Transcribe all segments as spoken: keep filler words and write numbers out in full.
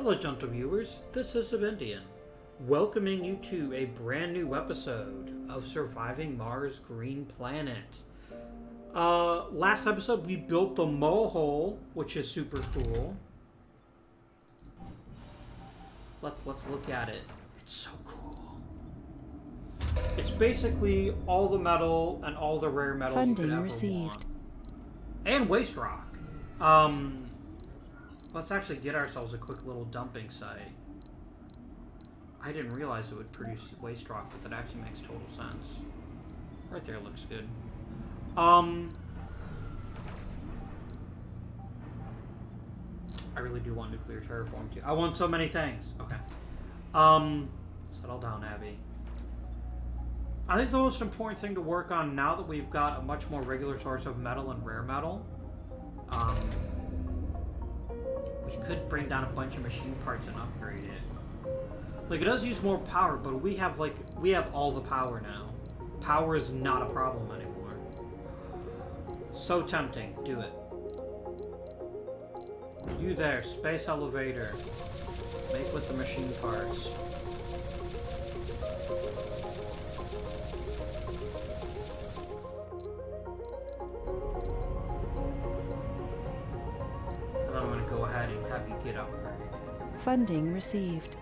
Hello gentle viewers, this is Subindian, welcoming you to a brand new episode of Surviving Mars Green Planet. Uh, last episode we built the mole, which is super cool. Let, let's look at it. It's so cool. It's basically all the metal and all the rare metal Funding you could ever received. want. And waste rock. Um... Let's actually get ourselves a quick little dumping site. I didn't realize it would produce waste rock, but that actually makes total sense. Right there looks good. Um, I really do want nuclear terraform too. I want so many things. Okay. Um, settle down, Abby. I think the most important thing to work on now that we've got a much more regular source of metal and rare metal, um, we could bring down a bunch of machine parts and upgrade it. Like, it does use more power, but we have, like, we have all the power now. Power is not a problem anymore. So tempting. Do it. You there, space elevator. Make with the machine parts. I'm going to go ahead and have you get upgraded. Funding received.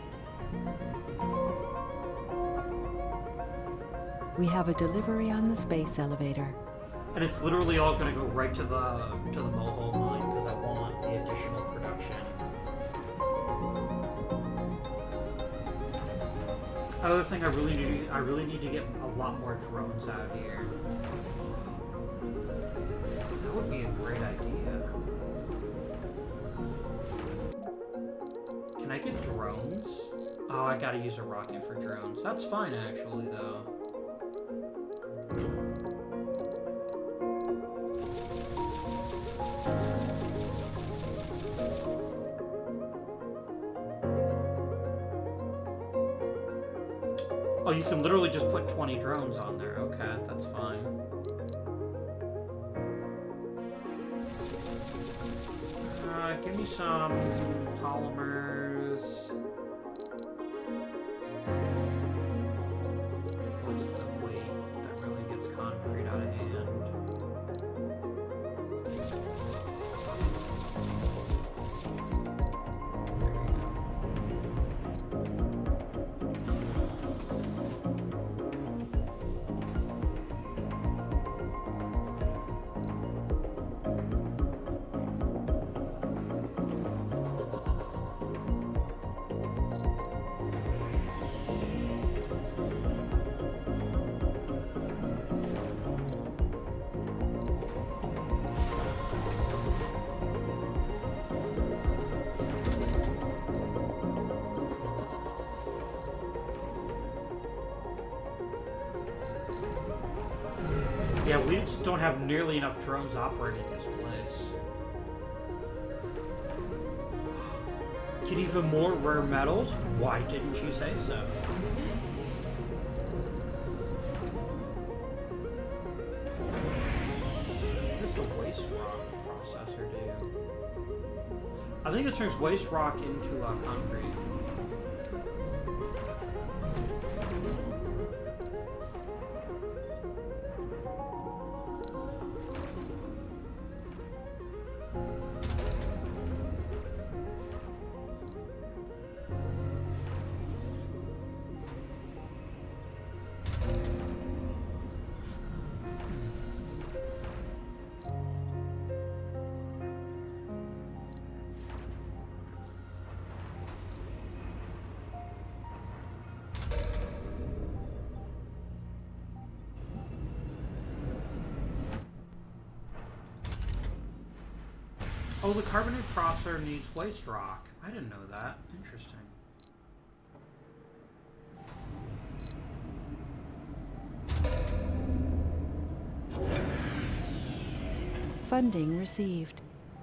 We have a delivery on the space elevator. And it's literally all going to go right to the to the Mohole mine because I want the additional production. Another thing I really need I really need to get a lot more drones out here. That would be a great idea. Can I get drones? Oh, I gotta use a rocket for drones. That's fine, actually, though. Oh, you can literally just put twenty drones on there. Okay, that's fine. Uh, give me some polymers. What's the weight that really gets concrete out of hand? Yeah, we just don't have nearly enough drones operating this place. Get even more rare metals? Why didn't you say so? What does the waste rock processor do? I think it turns waste rock into uh, concrete. Oh, the carbonate processor needs waste rock. I didn't know that. Interesting. Funding received.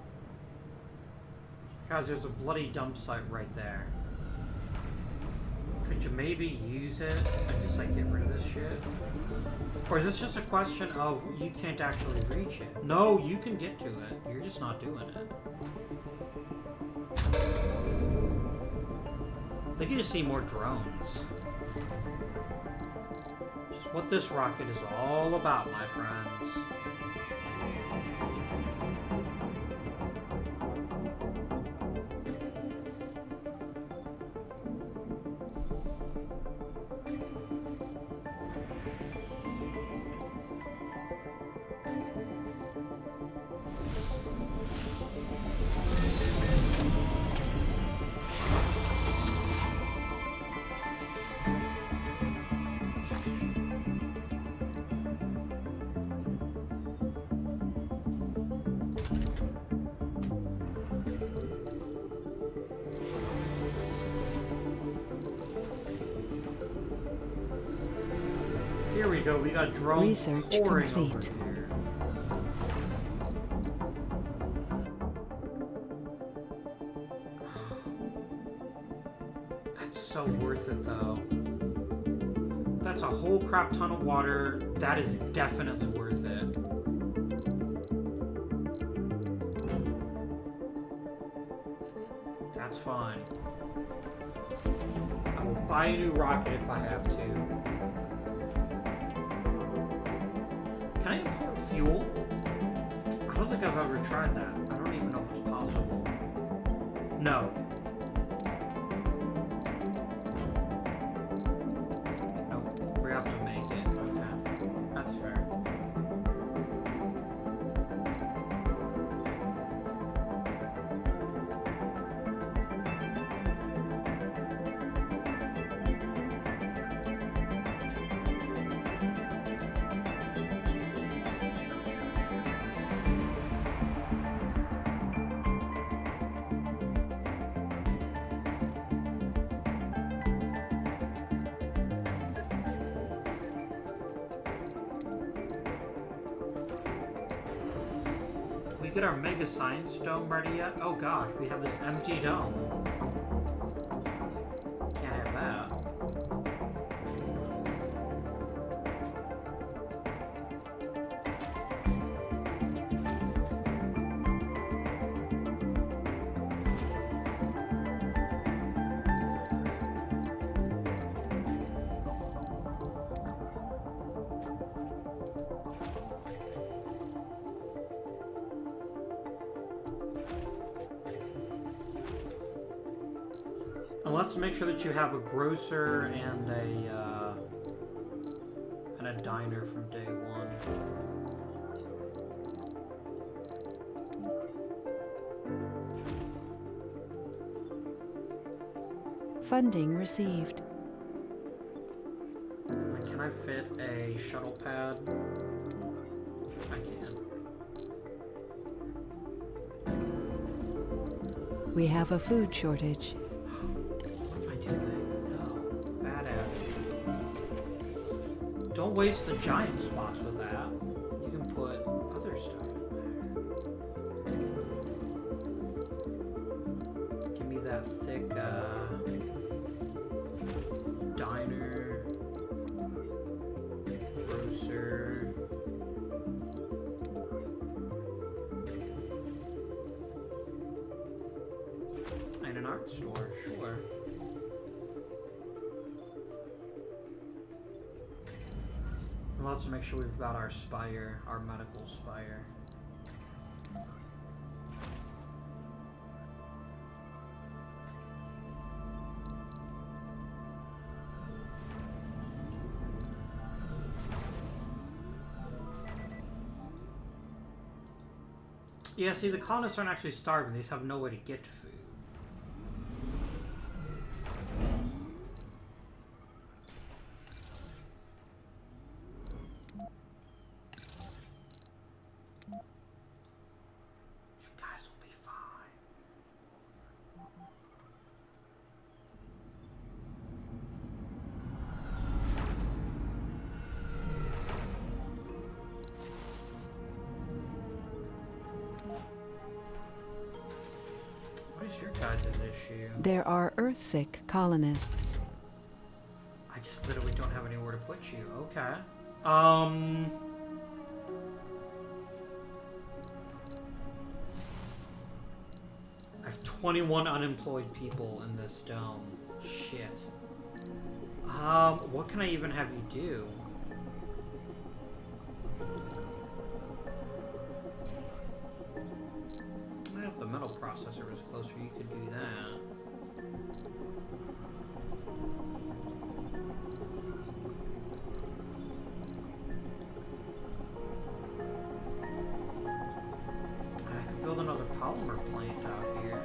Guys, there's a bloody dump site right there. Could you maybe use it and just like get rid of this shit? Or is this just a question of you can't actually reach it? No, you can get to it. You're just not doing it. They can just see more drones. Just what this rocket is all about, my friends. Here we go, we got drone Research pouring complete. over here. That's so worth it though. That's a whole crap ton of water. That is definitely worth it. That's fine. I will buy a new rocket if I have to. Can I import fuel? I don't think I've ever tried that. I don't even know if it's possible. No. Nope. We have to make it. Okay. That's fair. Get our mega science dome ready yet? Oh gosh, we have this empty dome. Can't have that. And let's make sure that you have a grocer and a uh, and a diner from day one. Funding received. Can I fit a shuttle pad? I can. We have a food shortage. Don't waste the giant spots with that. You can put other stuff in there. Give me that thick uh, diner, grocer. And an art store, sure. Let's make sure we've got our spire, our medical spire. Yeah, see, the colonists aren't actually starving. They just have no way to get to food. There are Earthsick colonists. I just literally don't have anywhere to put you. Okay. Um... I have twenty-one unemployed people in this dome. Shit. Um, what can I even have you do? If the metal processor was closer, you could do that. I could build another polymer plant out here.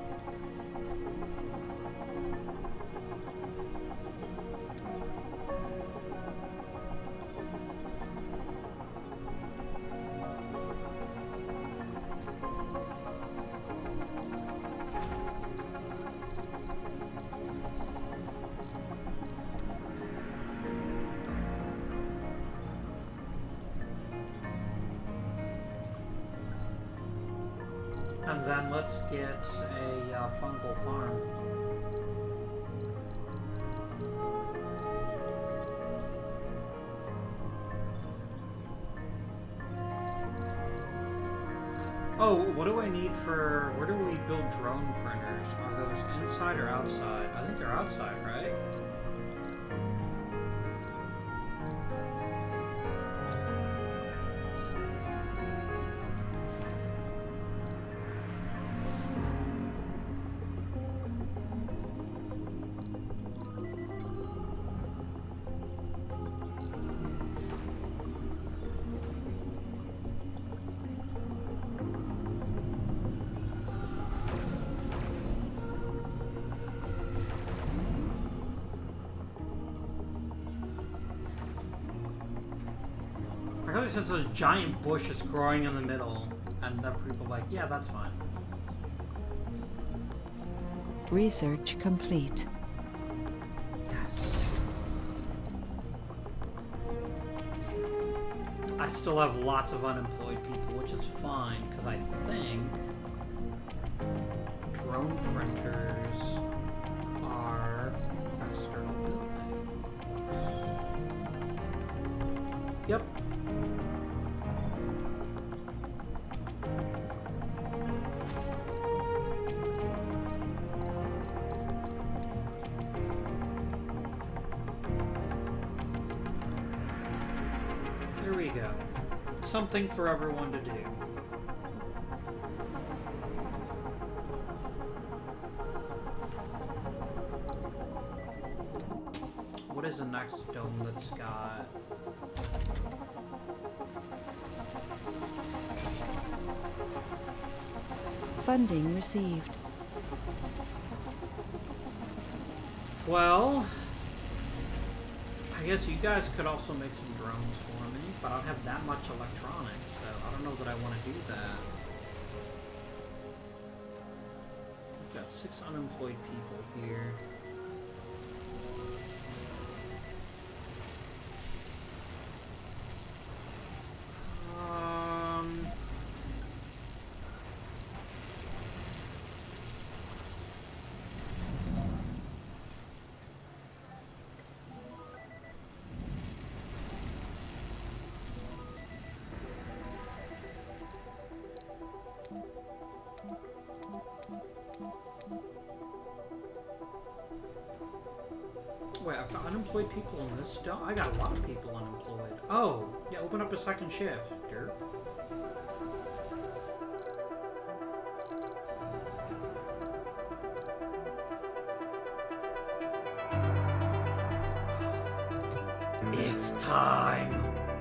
And then let's get a uh, fungal farm. Oh, what do I need for... Where do we build drone printers? Are those inside or outside? I think they're outside, right? I thought it's just a giant bush that's growing in the middle, and then people are like, yeah, that's fine. Research complete. Yes. I still have lots of unemployed people, which is fine, because I think drone printers are external buildings. Yep. There we go. Something for everyone to do. What is the next dome that's got? Funding received. Well, I guess you guys could also make some drones for me, but I don't have that much electronics, so I don't know that I want to do that. I've got six unemployed people here. Um... Wait, I've got unemployed people in this stuff? I got a lot of people unemployed. Oh, yeah, open up a second shift. Derp. It's time!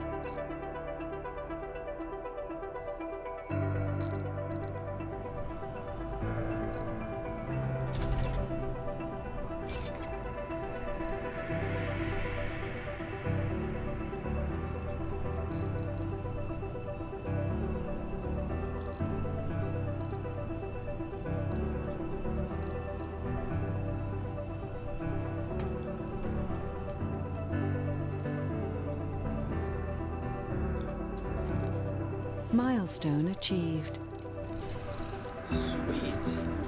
Milestone achieved. Sweet.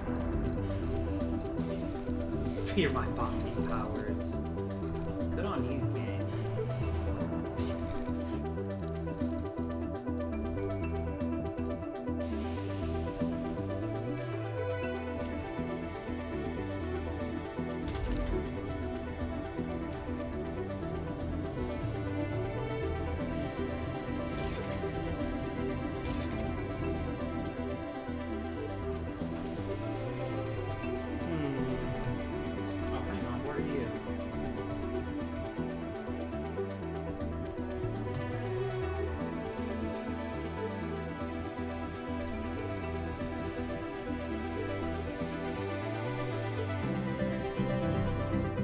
Fear my botany powers. Good on you, game.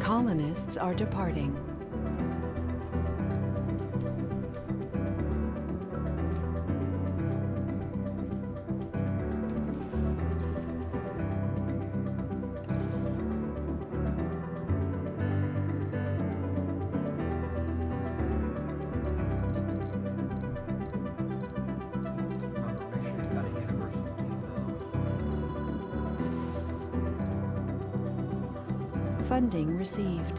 Colonists are departing. Funding received.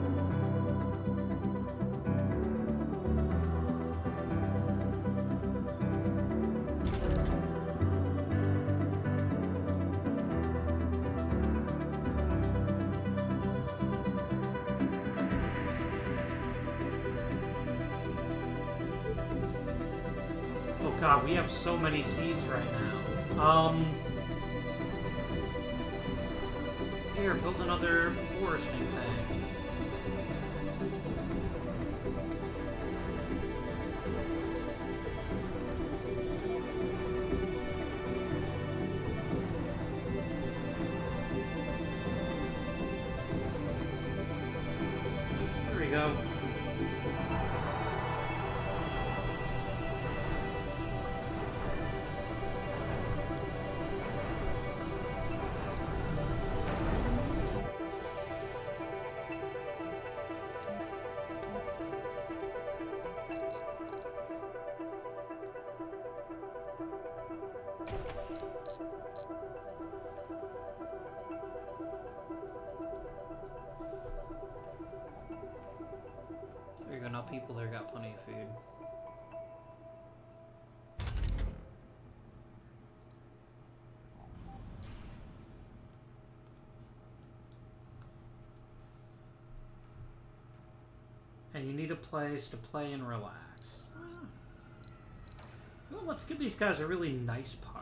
Oh god, we have so many seeds right now. Um... Here, build another foresting thing. There we go. There you go, now people there got plenty of food. And you need a place to play and relax. Well, let's give these guys a really nice park.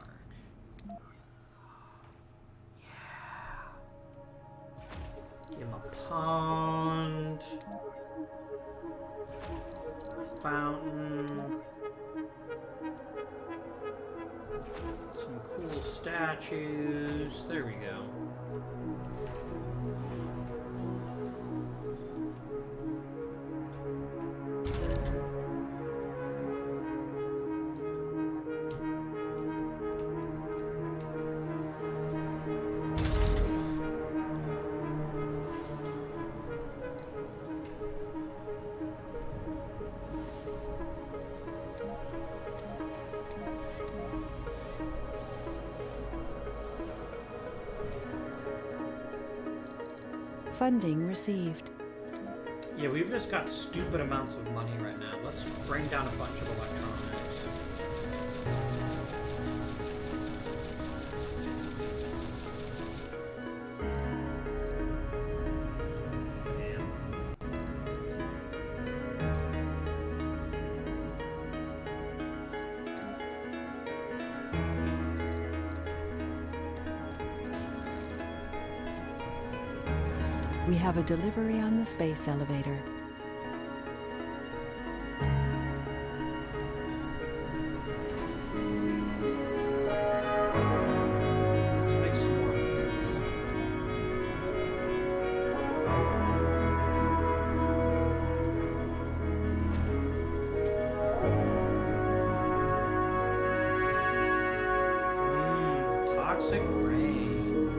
Yeah. Give them a pond. Fountain. Some cool statues. There we go. Funding received. Yeah, we've just got stupid amounts of money right now. Let's bring down a bunch of electronics. We have a delivery on the space elevator. Let's make some more food. Mmm, toxic rain.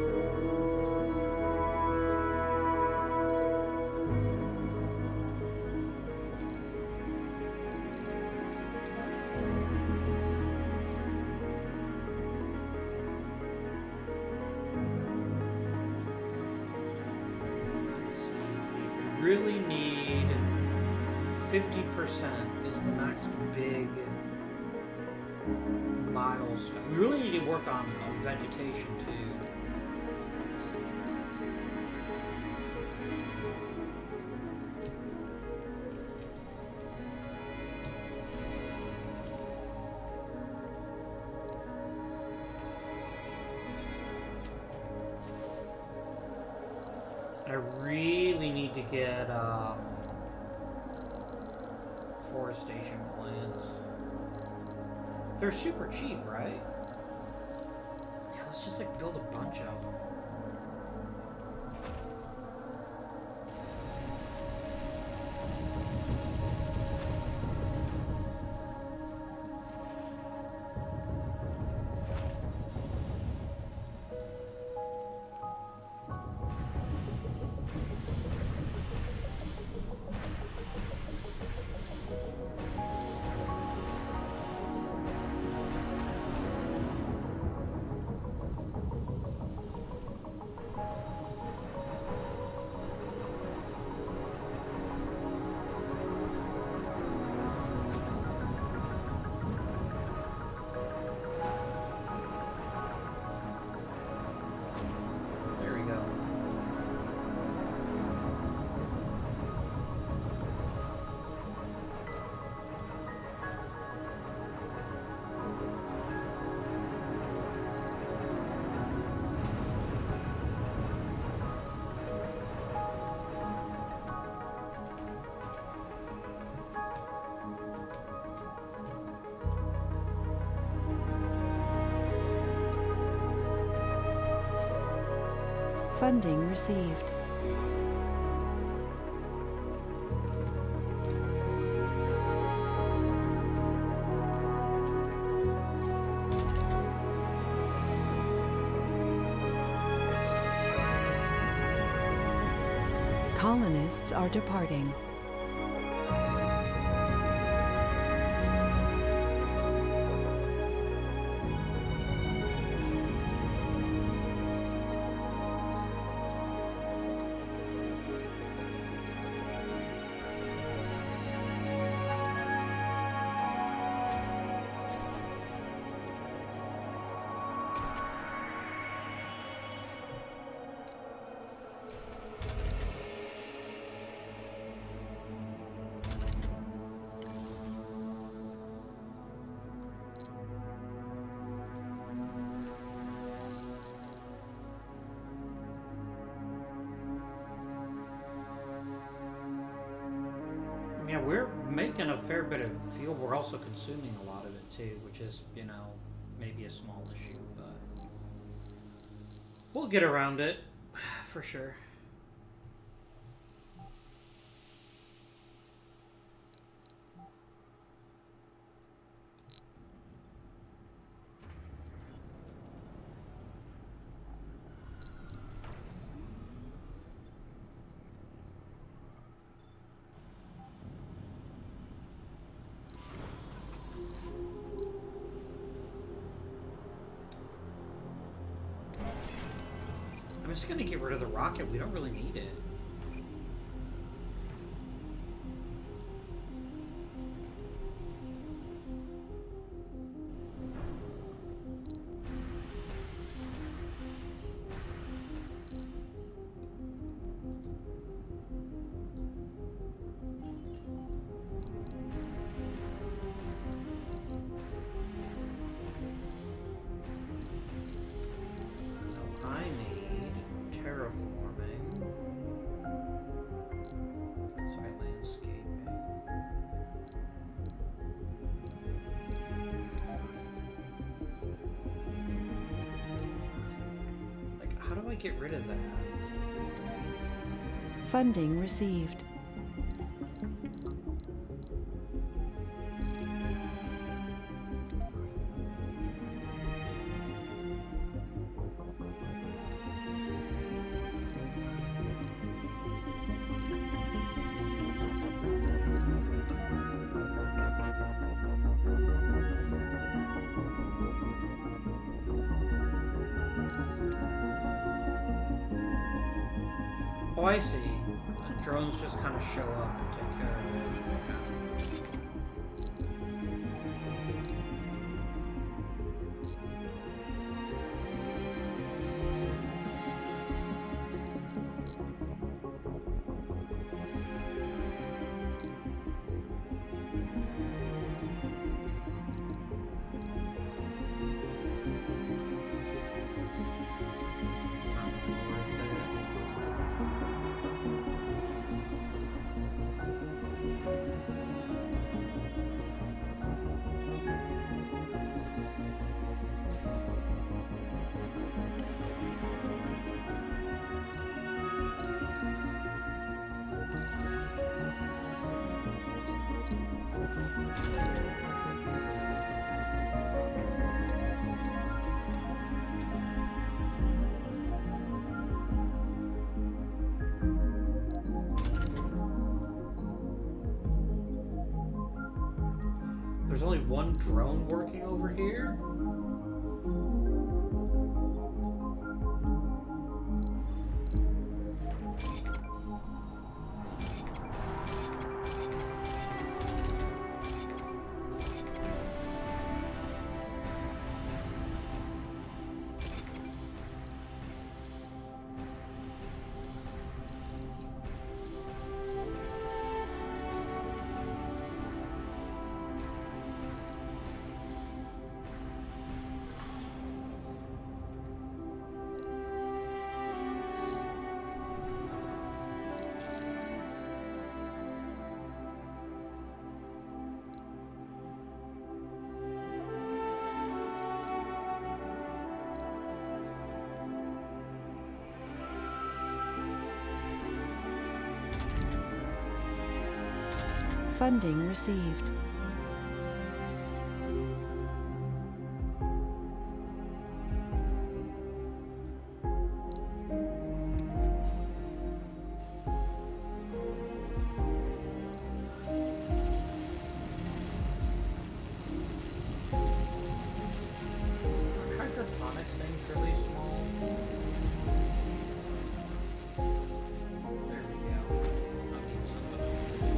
Really need fifty percent is the next big milestone. We really need to work on, on vegetation too. I really need to get um, forestation plants. They're super cheap, right? Yeah, let's just like build a bunch of them. Funding received. Colonists are departing. Yeah, we're making a fair bit of fuel. We're also consuming a lot of it too, which is, you know, maybe a small issue, but we'll get around it for sure. I'm just gonna get rid of the rocket. We don't really need it. Get rid of that. Funding received. Oh, I see. The drones just kind of show up and take care of it. Okay. There's only one drone working over here? Funding received. Hydroponics thing's really small. There we go. I'll need something else.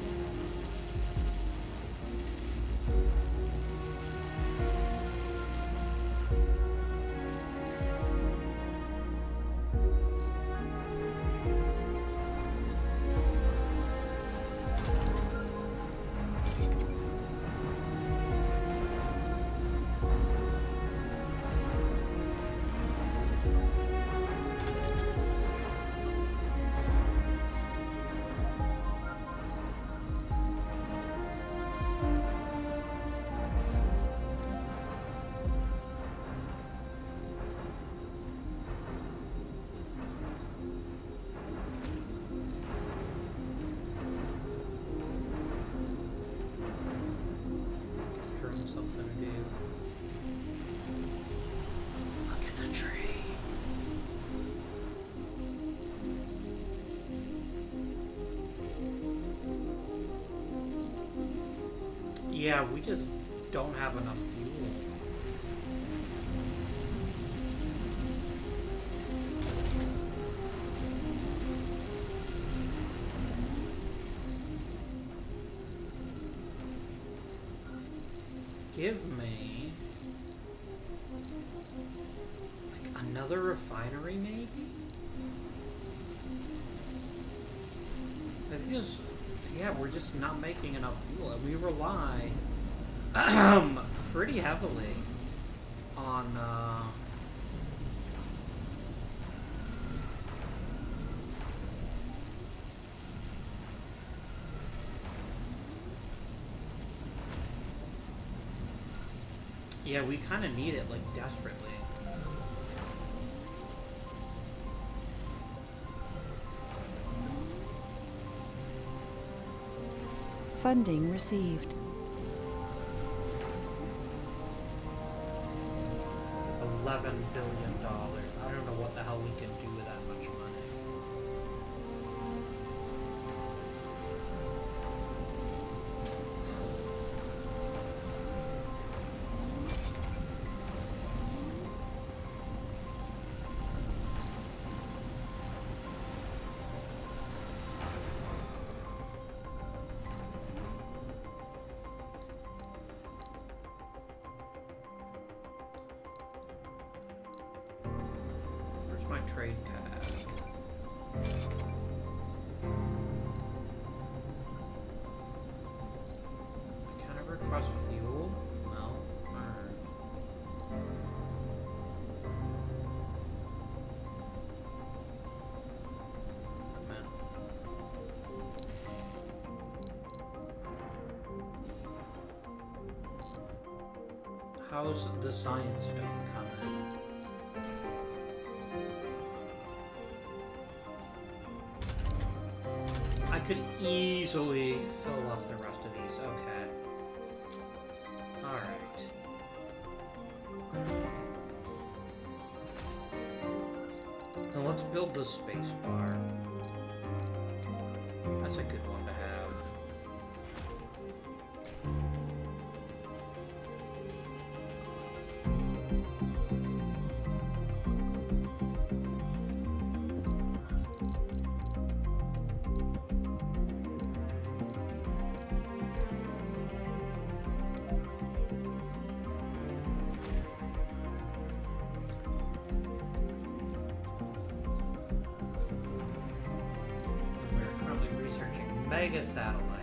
Trim something to do. Look at the tree. Yeah, we just don't have enough fuel. Give me like another refinery, maybe? I think it's, yeah, we're just not making enough fuel. We rely pretty heavily on uh, yeah, we kind of need it, like, desperately. Funding received. Eleven billion dollars. I don't know what the hell we can do with that much money. My trade tab. Can I request fuel? No. Alright. Man. How's the science stone coming? I could easily fill up the rest of these. Okay. Alright. Now let's build the space bar. That's a good one to have. Mega satellites.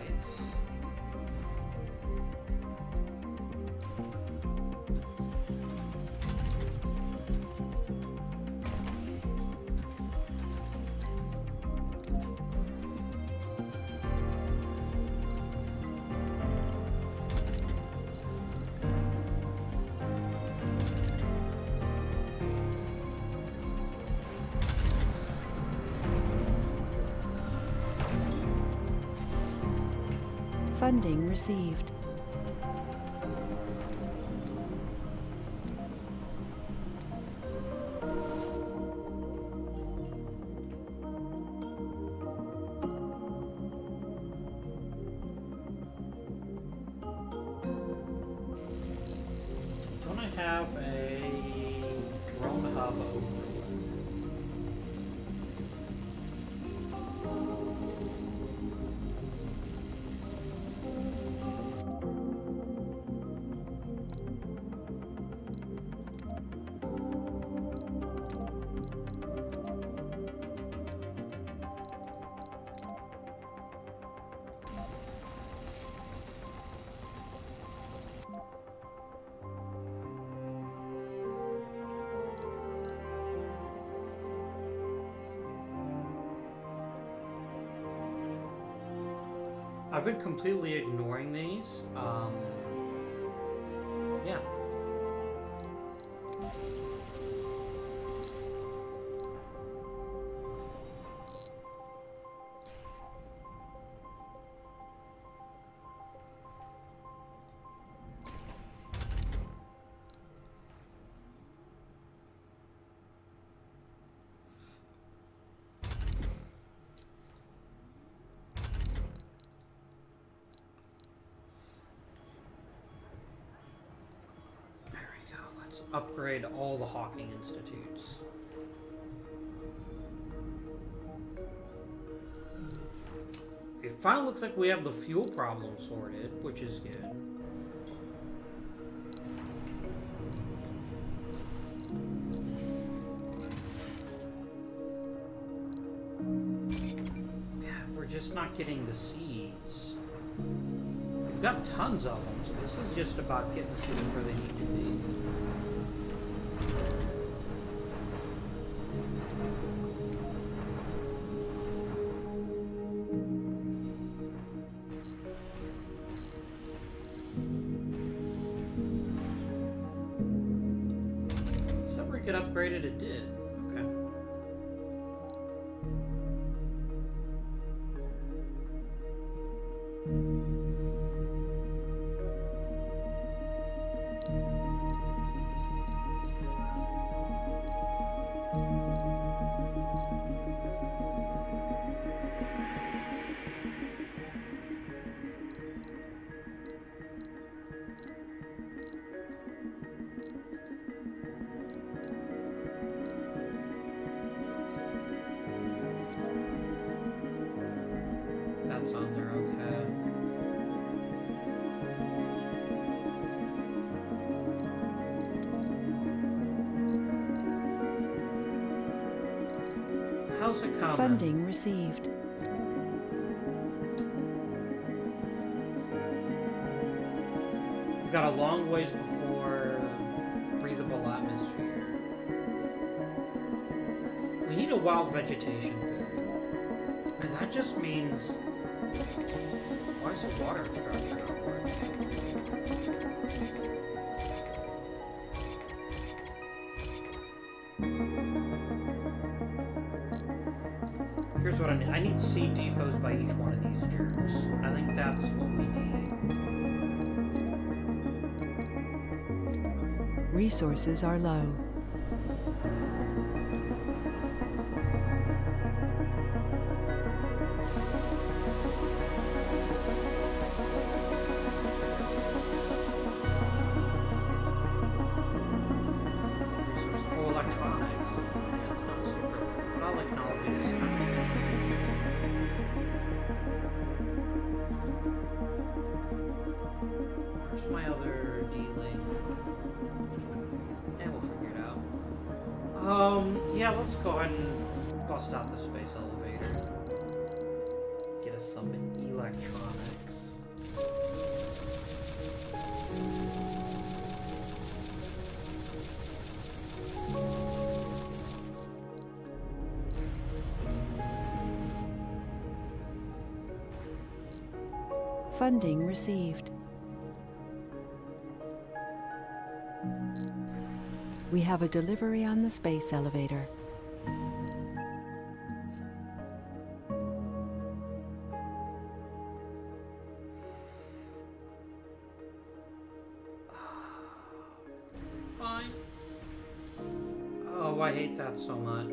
Funding received. Don't I have a drone hub over? I've been completely ignoring these. Um, yeah. Upgrade all the Hawking Institutes. It finally looks like we have the fuel problem sorted, which is good. Yeah, we're just not getting the seeds. We've got tons of them, so this is just about getting the seeds where they need to be. Get upgraded, it did. Okay. That's on there, okay. How's it coming? Funding received. We've got a long ways before breathable atmosphere. We need a wild vegetation boom. And that just means... Why is the water structure not working? Here's what I need. I need seed depots by each one of these jerks. I think that's what we need. Resources are low. Yeah, let's go ahead and bust out the space elevator. Get us some electronics. Funding received. We have a delivery on the space elevator. Oh, I hate that so much.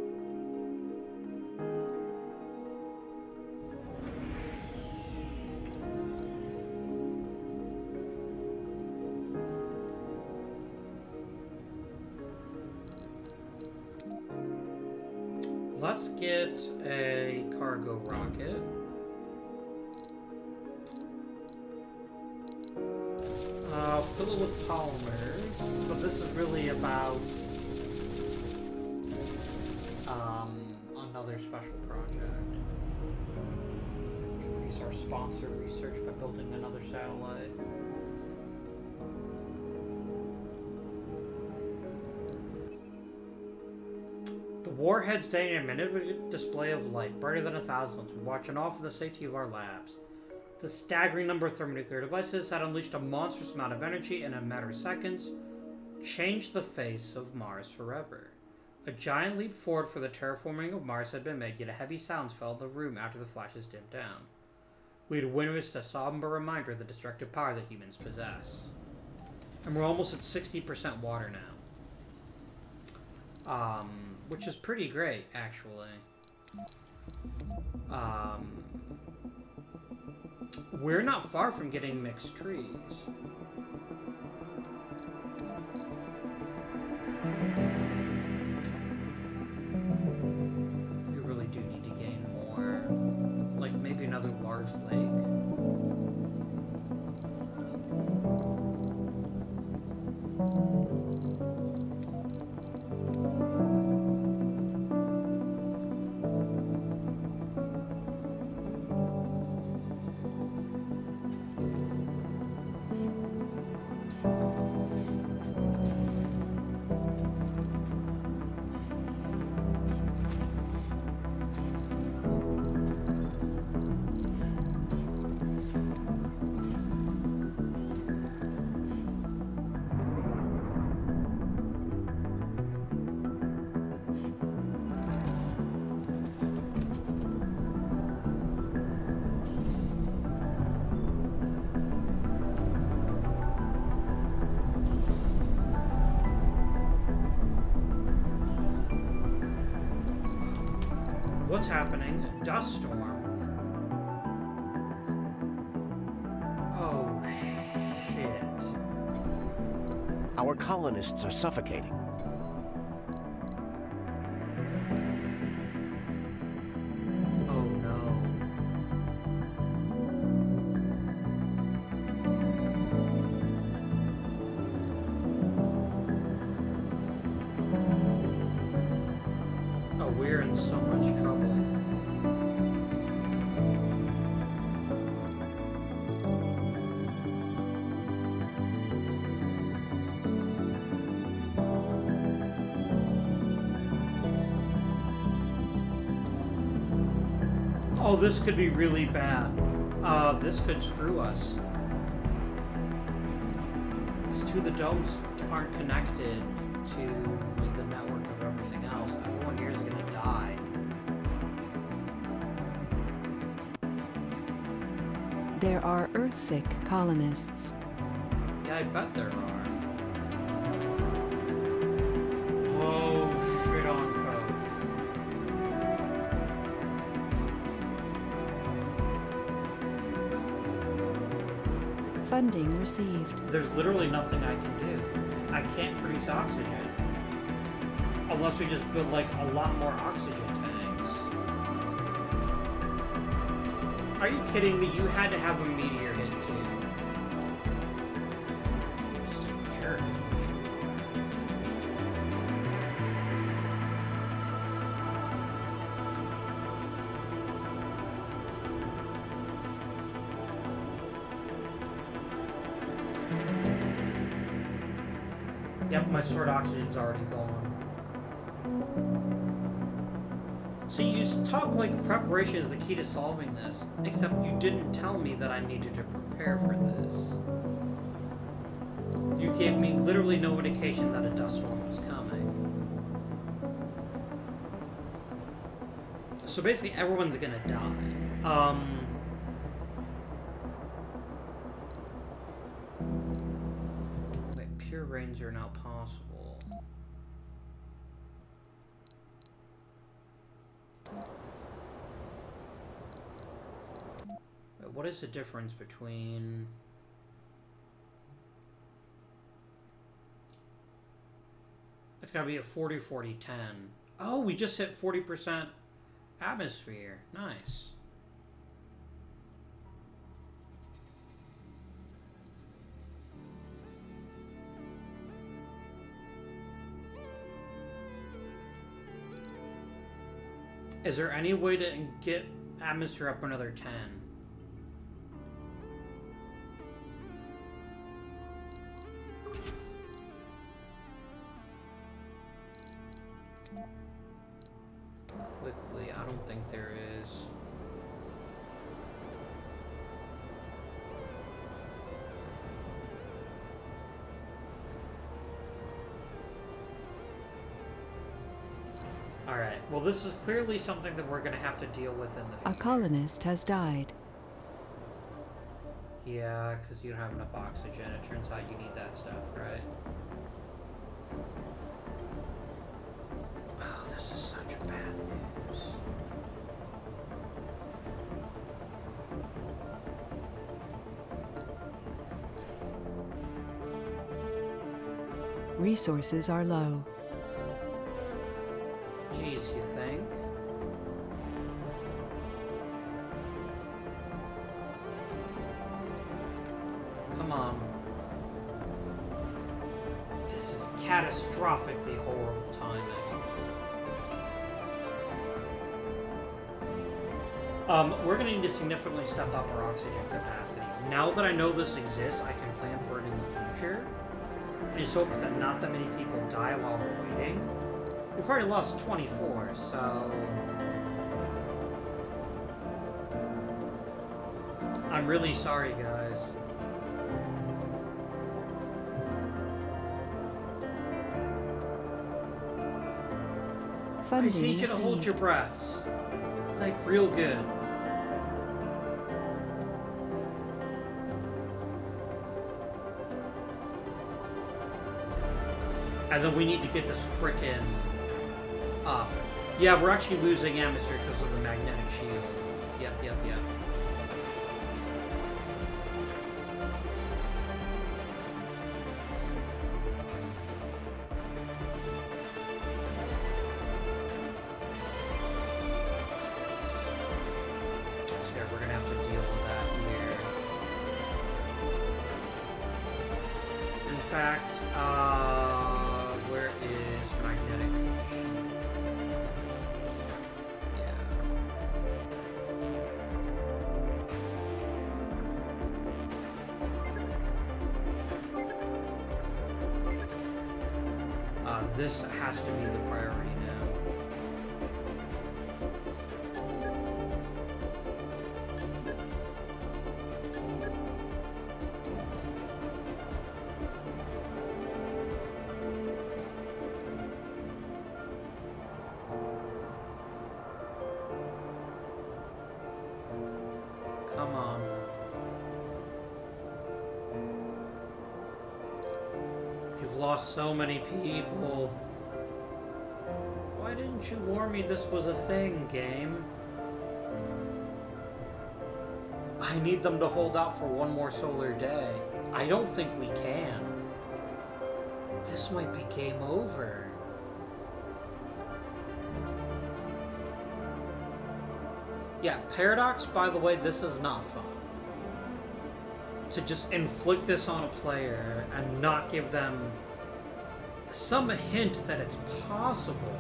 Let's get a cargo rocket. Uh, fill it with polymers, but this is really about um, another special project. Increase our sponsor research by building another satellite. The warhead's day in a minute display of light, brighter than a thousand, watching off for the safety of our labs. The staggering number of thermonuclear devices had unleashed a monstrous amount of energy in a matter of seconds, changed the face of Mars forever. A giant leap forward for the terraforming of Mars had been made, yet a heavy silence filled the room after the flashes dimmed down. We had witnessed a somber reminder of the destructive power that humans possess. And we're almost at sixty percent water now. Um, which is pretty great, actually. Um... We're not far from getting mixed trees. We really do need to gain more. Like maybe another large lake. What's happening? Dust storm. Oh, shit. Our colonists are suffocating. Oh, no. Oh, we're in so much trouble. Oh, this could be really bad. Uh, this could screw us. These two of the domes aren't connected to the network of everything else. Everyone here is gonna die. There are Earthsick colonists. Yeah, I bet there are. Oh, shit on coach. Funding received. There's literally nothing I can do. I can't produce oxygen. Unless we just build, like, a lot more oxygen tanks. Are you kidding me? You had to have a meteor hit, too. Just a jerk. Yep, my stored oxygen's already gone. So you talk like preparation is the key to solving this, except you didn't tell me that I needed to prepare for this. You gave me literally no indication that a dust storm was coming. So basically everyone's gonna die. Um... Wait, pure rains are now possible. what is the difference between... It's gotta be a forty forty ten. Oh, we just hit forty percent atmosphere. Nice. Is there any way to get atmosphere up another ten? Quickly, I don't think there is. Alright, well this is clearly something that we're going to have to deal with in the future. A colonist has died. Yeah, because you don't have enough oxygen. It turns out you need that stuff, right? Oh, this is such bad news. Resources are low. Jeez, you think? Come on. This is catastrophically horrible timing. Um, we're gonna need to significantly step up our oxygen capacity. Now that I know this exists, I can plan for it in the future. And just hope that not that many people die while we're waiting. We've already lost twenty-four, so... I'm really sorry, guys. Funding I need you to hold your breaths. Like, real good. And then we need to get this frickin' up. Yeah, we're actually losing atmosphere because of the magnetic shield. Yep, yep, yep. So yeah, we're gonna have to deal with that here. In fact, uh, where is magnetic shield? Uh, this has to be the priority now. Come on. You've lost so many people. Why didn't you warn me this was a thing, game? I need them to hold out for one more solar day. I don't think we can. This might be game over. Yeah, Paradox, by the way, this is not fun. To just inflict this on a player and not give them some hint that it's possible.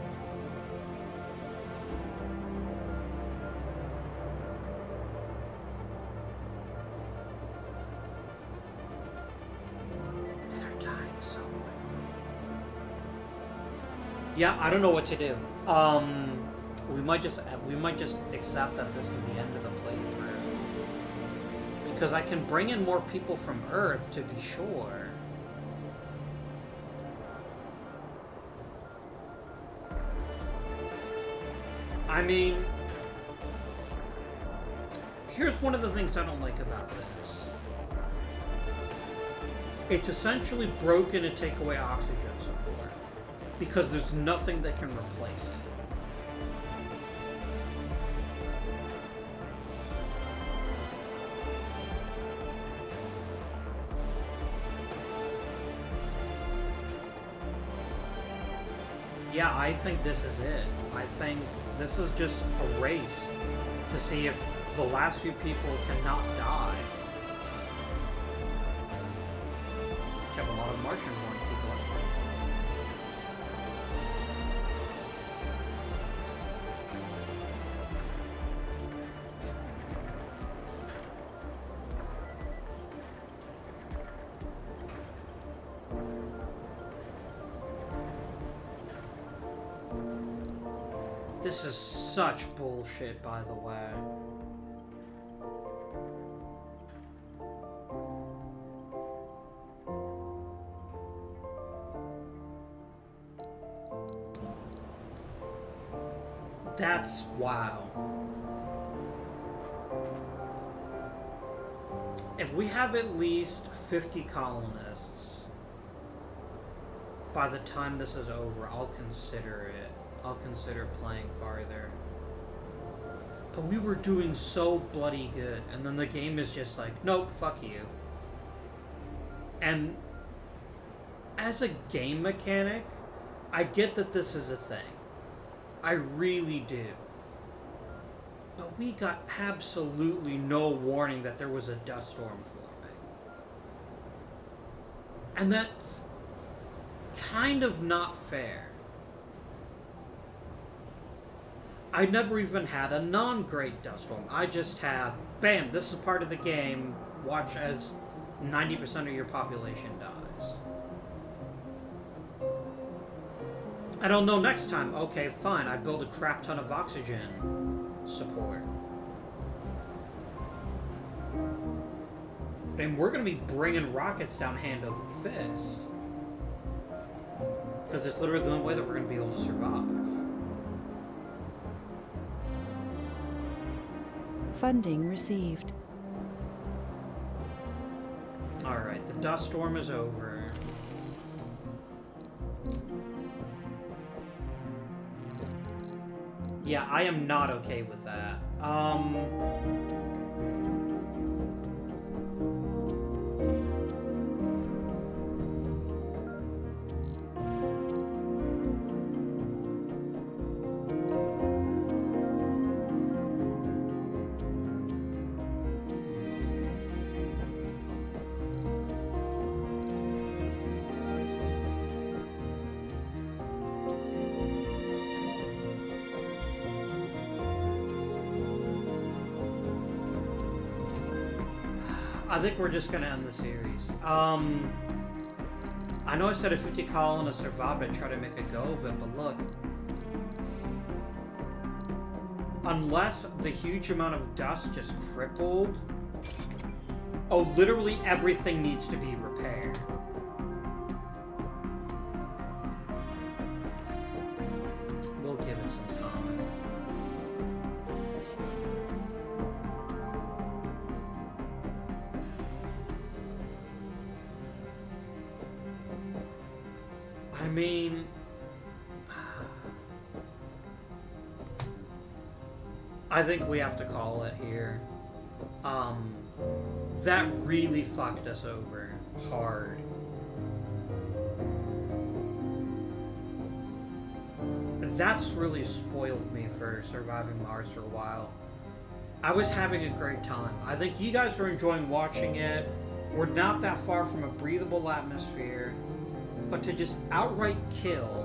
They're dying so quick. Yeah, I don't know what to do. Um... We might just we might just accept that this is the end of the playthrough. Because I can bring in more people from Earth, to be sure. I mean, here's one of the things I don't like about this. It's essentially broken to take away oxygen support. Because there's nothing that can replace it. yeah, I think this is it. I think this is just a race to see if the last few people cannot die. We have a lot of Martian-born people as well. This is such bullshit, by the way. That's wow. If we have at least fifty colonists by the time this is over, I'll consider it. I'll consider playing farther. But we were doing so bloody good, and then the game is just like, nope, fuck you. And as a game mechanic, I get that this is a thing. I really do. But we got absolutely no warning that there was a dust storm forming. And that's kind of not fair. I never even had a non-great dust storm. I just have, bam, this is part of the game. Watch as ninety percent of your population dies. I don't know next time. Okay, fine. I build a crap ton of oxygen support. And we're going to be bringing rockets down hand over fist. Because it's literally the only way that we're going to be able to survive. Funding received. Alright, the dust storm is over. Yeah, I am not okay with that. Um... I think we're just gonna end the series. Um, I know I said a fifty colonist survived, I'd try to make a go of it, but look. Unless the huge amount of dust just crippled... Oh, literally everything needs to be repaired. We'll give it some time. I mean, I think we have to call it here. Um, that really fucked us over hard. That's really spoiled me for surviving Mars for a while. I was having a great time. I think you guys are enjoying watching it. We're not that far from a breathable atmosphere. But to just outright kill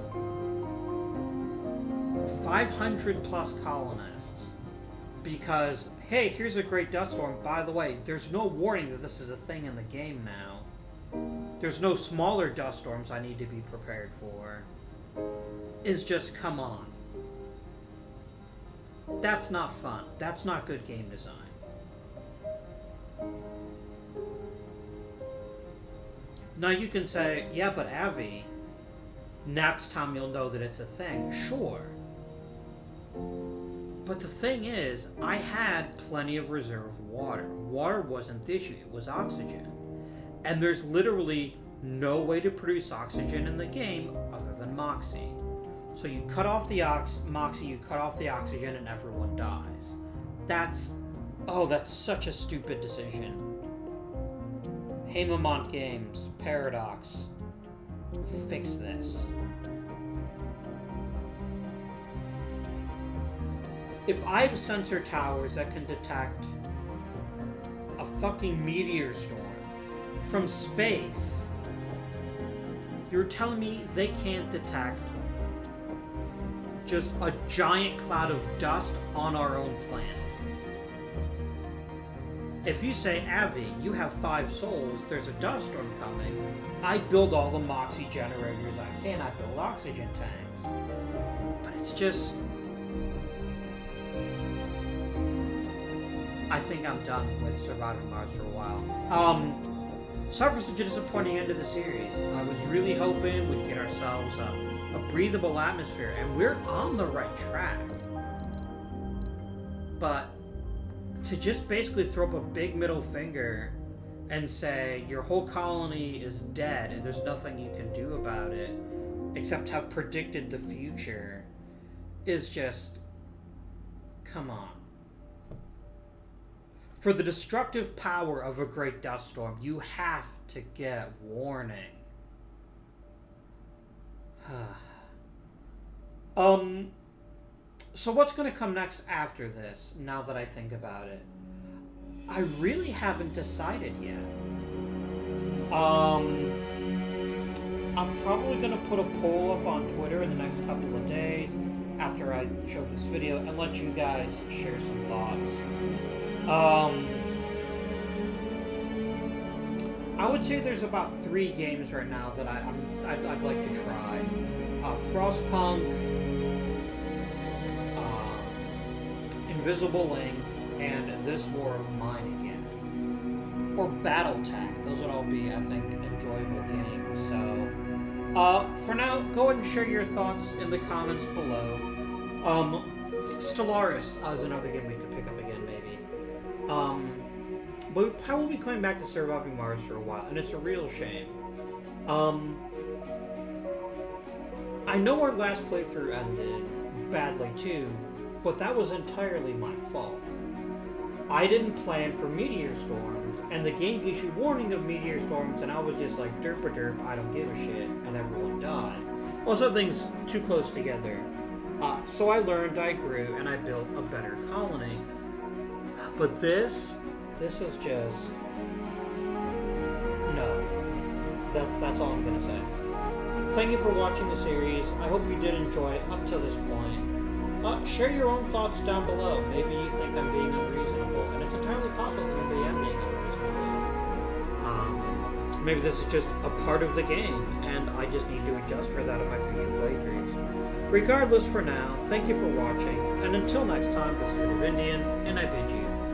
five hundred plus colonists because, hey, here's a great dust storm. By the way, there's no warning that this is a thing in the game now. There's no smaller dust storms I need to be prepared for. Is just, come on. That's not fun. That's not good game design. Now you can say, yeah, but Avi, next time you'll know that it's a thing. Sure. But the thing is, I had plenty of reserve water. Water wasn't the issue, it was oxygen. And there's literally no way to produce oxygen in the game other than Moxie. So you cut off the ox Moxie, you cut off the oxygen, and everyone dies. That's... oh, that's such a stupid decision. Hamamont Games, Paradox, fix this. if I have sensor towers that can detect a fucking meteor storm from space, you're telling me they can't detect just a giant cloud of dust on our own planet? If you say, Avi, you have five souls, there's a dust storm coming, I build all the Moxie generators I can, I build oxygen tanks. But it's just... I think I'm done with Surviving Mars for a while. Um... Sorry for such a disappointing end to the series. I was really hoping we'd get ourselves a, a breathable atmosphere, and we're on the right track. But to just basically throw up a big middle finger and say your whole colony is dead and there's nothing you can do about it except have predicted the future is just... come on. For the destructive power of a great dust storm, you have to get warning. um, so what's going to come next after this, now that I think about it? I really haven't decided yet. Um, I'm probably going to put a poll up on Twitter in the next couple of days after I show this video and let you guys share some thoughts. Um, I would say there's about three games right now that I, I'm, I'd, I'd like to try. Uh, Frostpunk, uh, Invisible Link, and This War of Mine again. Or Battletech. Those would all be, I think, enjoyable games. So, uh, for now, go ahead and share your thoughts in the comments below. Um, Stellaris uh, is another game we could pick up again, maybe. Um, but I will be coming back to Surviving Mars for a while, and it's a real shame. Um, I know our last playthrough ended badly too, but that was entirely my fault. I didn't plan for meteor storms, and the game gives you warning of meteor storms, and I was just like, derp a derp, I don't give a shit, and everyone died. Also, things too close together. Uh, so I learned, I grew, and I built a better colony. But this, this is just, no. That's, that's all I'm gonna say. Thank you for watching the series. I hope you did enjoy it up to this point. Uh, share your own thoughts down below. Maybe you think I'm being unreasonable, and it's entirely possible that maybe I am being unreasonable. Um, maybe this is just a part of the game, and I just need to adjust for that in my future playthroughs. Regardless, for now, thank you for watching, and until next time, this is Indian, and I bid you